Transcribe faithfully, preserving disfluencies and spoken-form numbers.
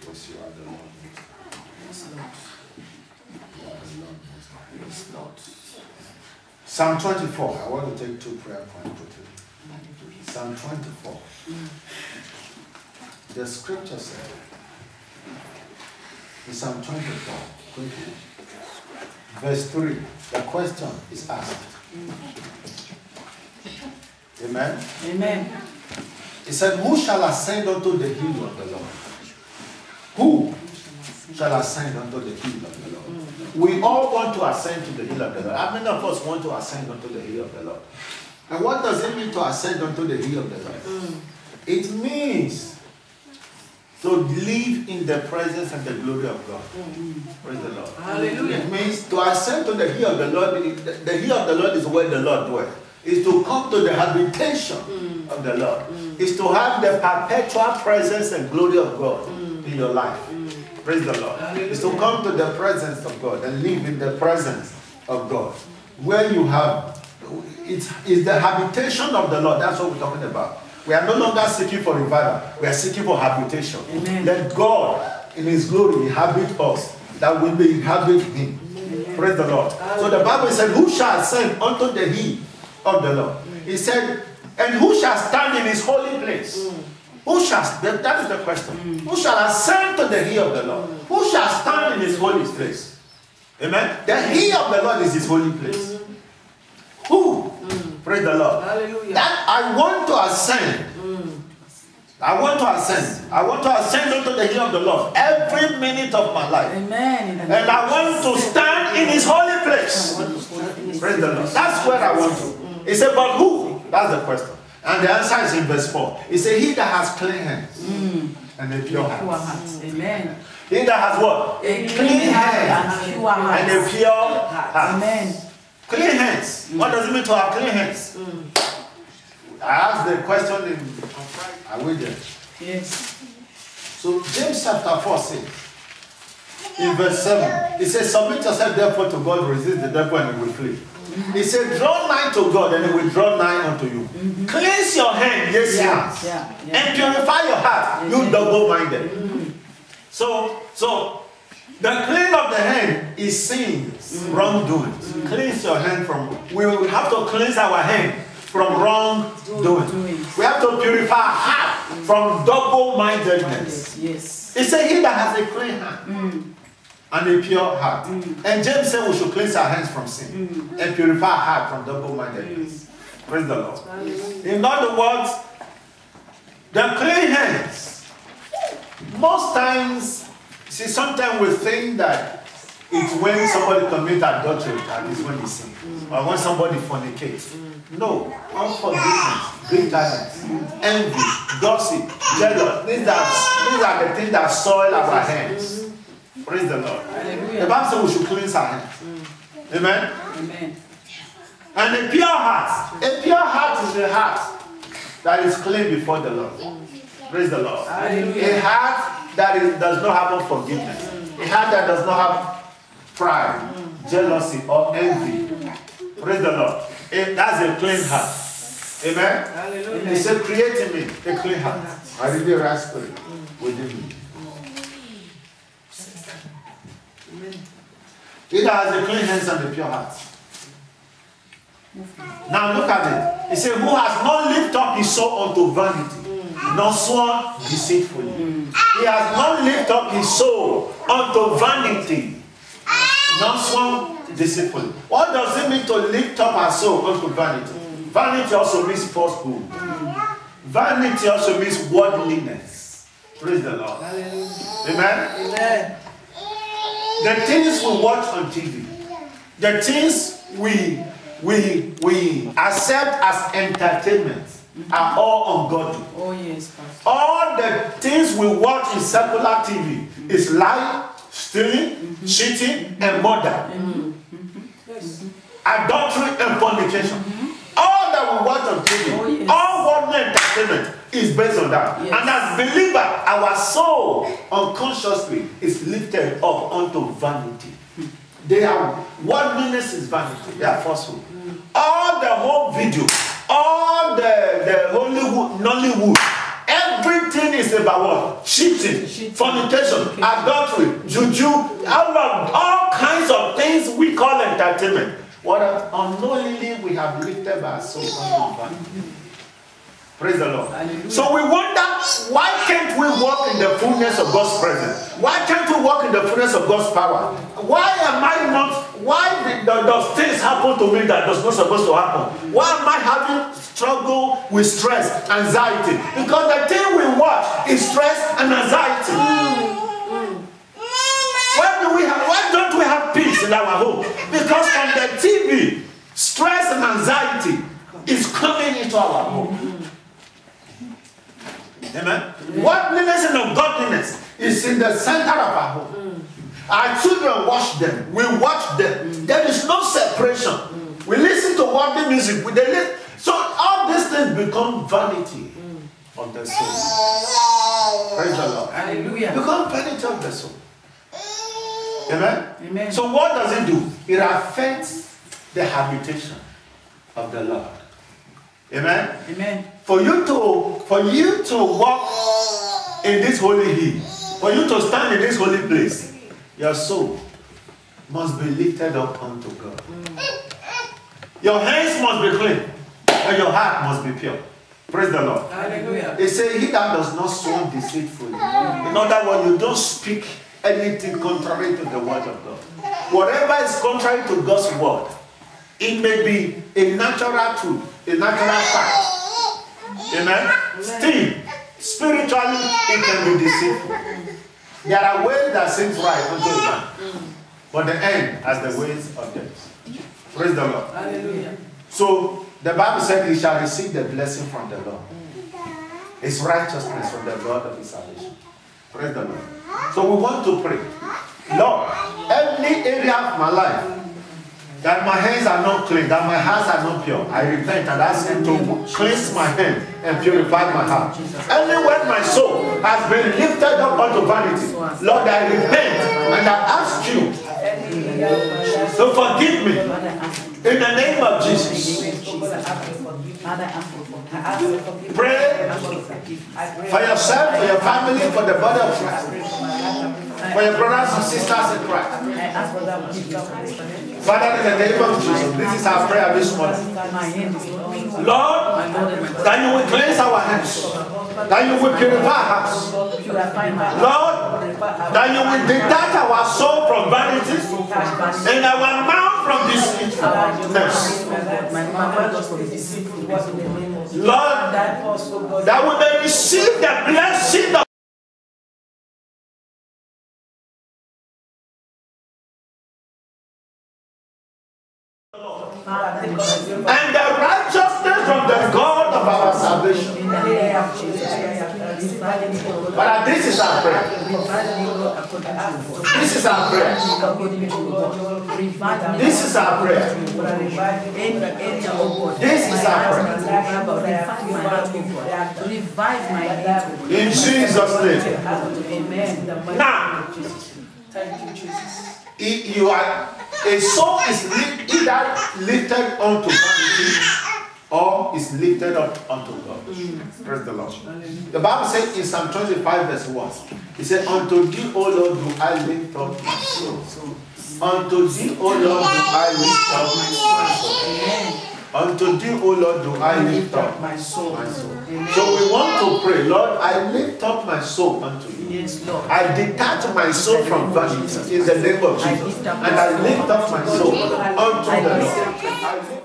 because you are the Lord Most High. Yes, Lord. You are the Lord Most High. Yes, Lord. Psalm twenty-four. I want to take two prayer points quickly. Psalm twenty-four. Mm. The scripture said, in Psalm twenty-four, quickly, verse three, the question is asked. Mm. Amen? Amen. He said, who shall ascend unto the hill of the Lord? Who shall ascend unto the hill of the Lord? Mm. We all want to ascend to the hill of the Lord. How many of us want to ascend unto the hill of the Lord? And what does it mean to ascend unto the hill of the Lord? Mm. It means to live in the presence and the glory of God. Mm. Praise the Lord. Hallelujah. It means to ascend to the hill of the Lord. The, the hill of the Lord is where the Lord dwells. Is to come to the habitation mm. of the Lord. Mm. Is to have the perpetual presence and glory of God mm. in your life. Mm. Praise the Lord. Hallelujah. Is to come to the presence of God and live in the presence of God. Where you have, it's, it's the habitation of the Lord. That's what we're talking about. We are no longer seeking for revival. We are seeking for habitation. Amen. Let God in His glory inhabit us, that we may inhabit Him. Amen. Praise the Lord. So the Bible said, who shall ascend unto the hill of the Lord? Mm. He said, and who shall stand in His holy place? Mm. Who shall, that is the question. Mm. Who shall ascend to the hill of the Lord? Mm. Who shall stand in His holy place? Amen. The hill of the Lord is His holy place. Mm. Who? Mm. Praise the Lord. Hallelujah. That I want to ascend. Mm. I want to ascend. I want to ascend unto the hill of the Lord every minute of my life. Amen. And I want to stand in His holy place. Praise the Lord. That's where I want to. He said, but who? That's the question. And the answer is in verse four. He said, he that has clean hands mm. and a pure heart. Amen. He that has what? A clean hands and a pure heart. Amen. Clean hands. Mm. What does it mean to have clean hands? Mm. I asked the question in Friday. Are we there? Yes. So James chapter four says, in verse seven, it says, submit yourself therefore to God, resist the devil and he will flee. Mm-hmm. He said, draw nigh to God and he will draw nigh unto you. Mm-hmm. Cleanse your hand, yes, yeah, yeah, yeah. and purify your heart, mm-hmm. you double-minded. Mm-hmm. So, so the clean of the hand is sins, mm-hmm. wrongdoings. Mm-hmm. Cleanse your hand from, we will have to cleanse our hand from wrongdoing. We have to purify our heart mm-hmm. from double-mindedness. Yes. He said, he that has a clean hand. Mm-hmm. and a pure heart. Mm. And James said we should cleanse our hands from sin mm. and purify our heart from double-mindedness. Mm. Praise the Lord. Mm. In other words, the clean hands. Most times, see, sometimes we think that it's when somebody commits adultery that is when he sins, mm. or when somebody fornicates. Mm. No, unforgiveness, bitterness, mm. envy, gossip, jealousy. These are, these are the things that soil our hands. Mm. Praise the Lord. Hallelujah. The Bible says we should cleanse our hands. Mm. Amen? Amen. And a pure heart. A pure heart is a heart that is clean before the Lord. Mm. Praise the Lord. Hallelujah. A heart that is, does not have unforgiveness. Mm. A heart that does not have pride, mm. jealousy, or envy. Mm. Praise the Lord. A, that's a clean heart. Amen? Hallelujah. He said, create in me a clean heart. I read the right spirit within me. He that has a clean hands and a pure heart. Now look at it. He said, who has not lifted up his soul unto vanity, mm. nor sworn deceitfully. Mm. He has not lifted up his soul unto vanity, nor sworn deceitfully. What does it mean to lift up our soul unto vanity? Mm. Vanity also means falsehood. Mm. Vanity also means worldliness. Praise the Lord. Amen. Amen. Amen. The things we watch on T V, the things we we we accept as entertainment mm-hmm. are all ungodly. Oh yes, Pastor. All the things we watch in secular T V mm-hmm. is lying, stealing, mm-hmm. cheating, mm-hmm. and murder, mm-hmm. Mm-hmm. Yes. adultery, and fornication. Mm-hmm. All that we watch on T V, oh, yes. all worldly entertainment is based on that. Yes. And as believer, our soul unconsciously is lifted up unto vanity. They are, worldliness is vanity. They are falsehood. Mm. All the whole video, all the, the Hollywood, Nollywood, everything is is about what? Cheating, fornication, adultery, juju, all, of, all kinds of things we call entertainment. What unknowingly we have lifted our soul unto vanity. Praise the Lord. Hallelujah. So we wonder, why can't we walk in the fullness of God's presence? Why can't we walk in the fullness of God's power? Why am I not, why did, does things happen to me that was not supposed to happen? Why am I having struggle with stress, anxiety? Because the thing we watch is stress and anxiety. Mm. Why, do we have, why don't we have peace in our home? Because from the T V, stress and anxiety is coming into our home. Amen. Mm. Worldliness and ungodliness is in the center of our home. Mm. Our children watch them. We watch them. Mm. There is no separation. Mm. We listen to worldly music. We listen. So all these things become vanity mm. of the soul. Praise the Lord. Hallelujah. Become vanity of the soul. Amen. Amen. So what does it do? It affects the habitation of the Lord. Amen. Amen. For you to for you to walk in this holy hill, for you to stand in this holy place, your soul must be lifted up unto God. Mm. Your hands must be clean, and your heart must be pure. Praise the Lord. Hallelujah. They say, he that does not sow deceitfully. In other words, you don't speak anything contrary to the word of God. Whatever is contrary to God's word, it may be a natural truth, a natural fact. Amen? Still, spiritually, it can be deceitful. There are ways that seem right unto the man, but the end has the ways of death. Praise the Lord. Hallelujah. So, the Bible said he shall receive the blessing from the Lord. His righteousness from the God of his salvation. Praise the Lord. So we want to pray. Lord, every area of my life that my hands are not clean, that my hands are not pure, I repent and ask him to cleanse my hand and purify my heart. Anywhere my soul has been lifted up unto vanity, Lord, I repent and I ask you to forgive me in the name of Jesus. Pray for yourself, for your family, for the body of Christ, for your brothers and sisters in Christ. Father, in the name of Jesus, this is our prayer this morning. Lord, that you will cleanse our hands, that you will purify our hearts. Lord, that you will detach our soul from vanity and our mouth from deceitfulness. Lord, that we may receive the blessing of and the righteousness from the God of our salvation. But this is our prayer. This is our prayer. This is our prayer. This is our prayer. In Jesus' name. Now, thank you, Jesus. You are, a soul is either lifted unto vanity or is lifted up unto God. Mm. Praise the Lord. The Bible says in Psalm twenty-five verse one, it said, unto thee, O Lord, do I lift up my soul. Unto thee, O Lord, do I lift up my soul. Unto thee, O Lord, do I lift up my soul. My soul. So we want to pray, Lord, I lift up my soul unto you. Yes, Lord. I detach my soul from vanity in the name of Jesus. And I lift up my soul unto the Lord.